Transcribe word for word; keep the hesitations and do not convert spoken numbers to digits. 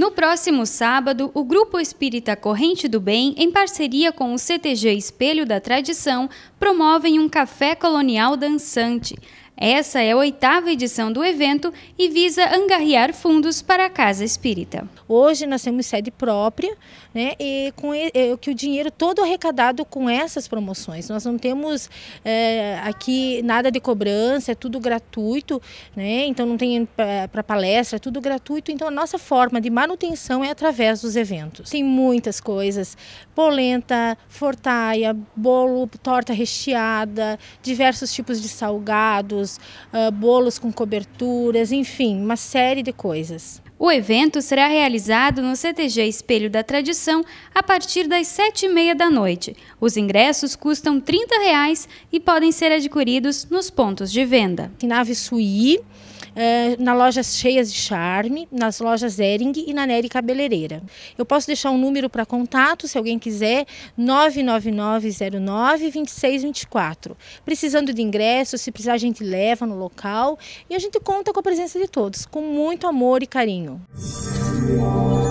No próximo sábado, o Grupo Espírita Corrente do Bem, em parceria com o C T G Espelho da Tradição, promovem um café colonial dançante. Essa é a oitava edição do evento e visa angariar fundos para a Casa Espírita. Hoje nós temos sede própria, né, e com e, que o dinheiro todo arrecadado com essas promoções. Nós não temos é, aqui nada de cobrança, é tudo gratuito, né, então não tem para palestra, é tudo gratuito. Então a nossa forma de manutenção é através dos eventos. Tem muitas coisas, polenta, fortaia, bolo, torta recheada, diversos tipos de salgados, Uh, bolos com coberturas, enfim, uma série de coisas. O evento será realizado no C T G Espelho da Tradição a partir das sete e meia da noite. Os ingressos custam trinta reais e podem ser adquiridos nos pontos de venda. Na Ave Suí, Uh, na loja Cheias de Charme, nas lojas Ering e na Nery Cabeleireira. Eu posso deixar um número para contato, se alguém quiser, nove nove nove zero nove, dois seis dois quatro. Precisando de ingressos, se precisar a gente leva no local e a gente conta com a presença de todos, com muito amor e carinho.